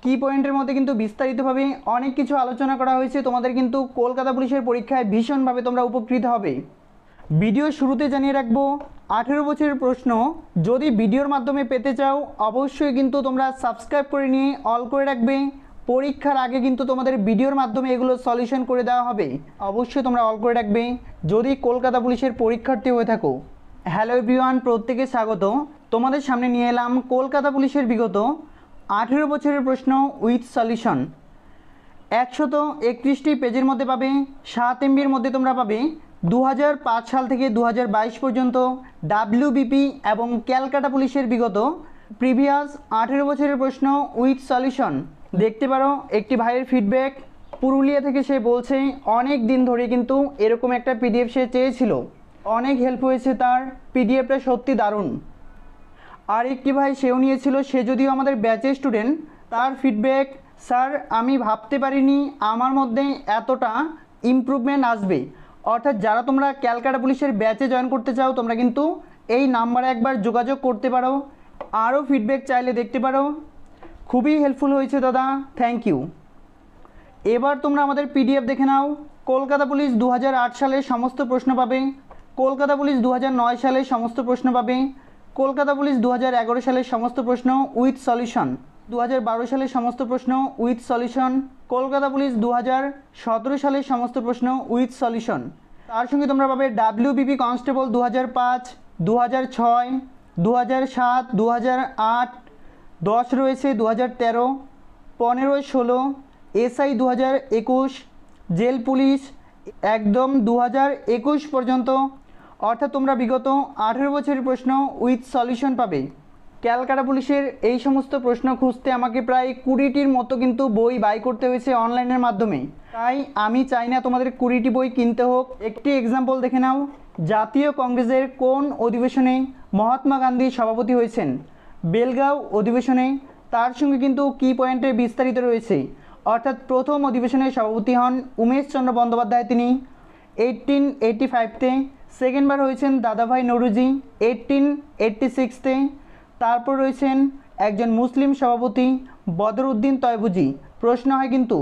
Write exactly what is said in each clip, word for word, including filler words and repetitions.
কি পয়েন্টের মধ্যে কিন্তু বিস্তারিতভাবে অনেক কিছু আলোচনা করা হয়েছে। তোমাদের কিন্তু কলকাতা পুলিশের পরীক্ষায় ভীষণভাবে তোমরা উপকৃত হবে। ভিডিও শুরুতে জানিয়ে রাখবো, আঠেরো বছরের প্রশ্ন যদি ভিডিওর মাধ্যমে পেতে চাও অবশ্যই কিন্তু তোমরা সাবস্ক্রাইব করে নিয়ে অল করে রাখবে। পরীক্ষার আগে কিন্তু তোমাদের ভিডিওর মাধ্যমে এগুলো সলিউশন করে দেওয়া হবে, অবশ্যই তোমরা অল করে রাখবে যদি কলকাতা পুলিশের পরীক্ষার্থী হয়ে থাকো। হ্যালো এভরিওয়ান, প্রত্যেকে স্বাগত। তোমাদের সামনে নিয়ে এলাম কলকাতা পুলিশের বিগত আঠেরো বছরের প্রশ্ন উইথ সলিউশন। একশত একত্রিশটি পেজের মধ্যে পাবে, সাত এমবির মধ্যে তোমরা পাবে দু হাজার পাঁচ সাল থেকে দু হাজার বাইশ পর্যন্ত ডাব্লিউবিপি এবং ক্যালকাটা পুলিশের বিগত প্রিভিয়াস আঠেরো বছরের প্রশ্ন উইথ সলিউশন। দেখতে পারো একটি ভাইয়ের ফিডব্যাক, পুরুলিয়া থেকে সে বলছে অনেক দিন ধরে কিন্তু এরকম একটা পিডিএফ সে চেয়েছিল, অনেক হেল্প হয়েছে তার, পিডিএফটা সত্যি দারুণ। আর একটি ভাই সেও নিয়েছিল, সে যদিও আমাদের ব্যাচের স্টুডেন্ট, তার ফিডব্যাক, স্যার আমি ভাবতে পারিনি আমার মধ্যে এতটা ইমপ্রুভমেন্ট আসবে। অর্থাৎ যারা তোমরা ক্যালকাটা পুলিশের ব্যাচে জয়েন করতে চাও তোমরা কিন্তু এই নাম্বারে একবার যোগাযোগ করতে পারো। আরও ফিডব্যাক চাইলে দেখতে পারো। খুবই হেল্পফুল হয়েছে দাদা, থ্যাংক ইউ। এবার তোমরা আমাদের পিডিএফ দেখে নাও। কলকাতা পুলিশ দু হাজার আট সালের সমস্ত প্রশ্ন পাবে, কলকাতা পুলিশ দু হাজার নয় সালের সমস্ত প্রশ্ন পাবে, কলকাতা পুলিশ দু হাজার এগারো সালের সমস্ত প্রশ্ন উইথ সলিউশন, দু হাজার বারো সালের সমস্ত প্রশ্ন উইথ সলিউশন, কলকাতা পুলিশ দু হাজার সতেরো সালের সমস্ত প্রশ্ন উইথ সলিউশন। তার সঙ্গে তোমরা পাবে ডাব্লিউবিপি কনস্টেবল দু হাজার পাঁচ, দু হাজার ছয়, দু হাজার সাত, দু হাজার আট, দশ রয়েছে দু হাজার তেরো, পনেরো, ষোলো, এসআই দু হাজার একুশ, জেল পুলিশ একদম দু হাজার একুশ পর্যন্ত। অর্থাৎ তোমরা বিগত আঠেরো বছরের প্রশ্ন উইথ সলিউশন পাবে। ক্যালকাটা পুলিশের এই সমস্ত প্রশ্ন খুঁজতে আমাকে প্রায় কুড়িটির মতো কিন্তু বই বাই করতে হয়েছে অনলাইনের মাধ্যমে, তাই আমি চাই না তোমাদের কুড়িটি বই কিনতে হোক। একটি এক্সাম্পল দেখে নাও, জাতীয় কংগ্রেসের কোন অধিবেশনে মহাত্মা গান্ধী সভাপতি হয়েছেন? বেলগাঁও অধিবেশনে। তার সঙ্গে কিন্তু কি পয়েন্টে বিস্তারিত রয়েছে। অর্থাৎ প্রথম অধিবেশনের সভাপতি হন উমেশচন্দ্র বন্দ্যোপাধ্যায়, তিনি এইটিন এইটি ফাইভতে। সেকেন্ডবার হয়েছেন দাদাভাই নৌরুজি এইটিন এইটটি সিক্সতে। তারপর রয়েছেন একজন মুসলিম সভাপতি বদরউদ্দিন তয়বুজি। প্রশ্ন হয় কিন্তু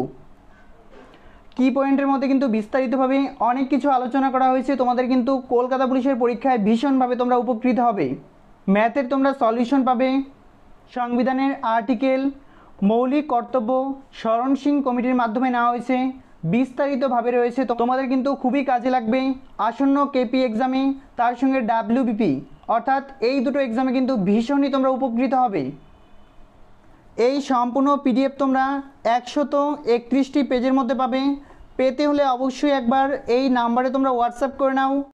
কি পয়েন্টের মধ্যে কিন্তু বিস্তারিতভাবে অনেক কিছু আলোচনা করা হয়েছে। তোমাদের কিন্তু কলকাতা পুলিশের পরীক্ষায় ভীষণভাবে তোমরা উপকৃত হবে। ম্যাথের তোমরা সলিউশন পাবে, সংবিধানের আর্টিকেল, মৌলিক কর্তব্য শরণ সিং কমিটির মাধ্যমে নেওয়া হয়েছে, বিস্তারিতভাবে রয়েছে, তো তোমাদের কিন্তু খুবই কাজে লাগবে আসন্ন কেপি এক্সামে। তার সঙ্গে ডাব্লিউবিপি, অর্থাৎ এই দুটো এক্সামে কিন্তু ভীষণই তোমরা উপকৃত হবে। এই সম্পূর্ণ পিডিএফ তোমরা একশত একত্রিশটি পেজের মধ্যে পাবে। পেতে হলে অবশ্যই একবার এই নাম্বারে তোমরা হোয়াটসঅ্যাপ করে নাও।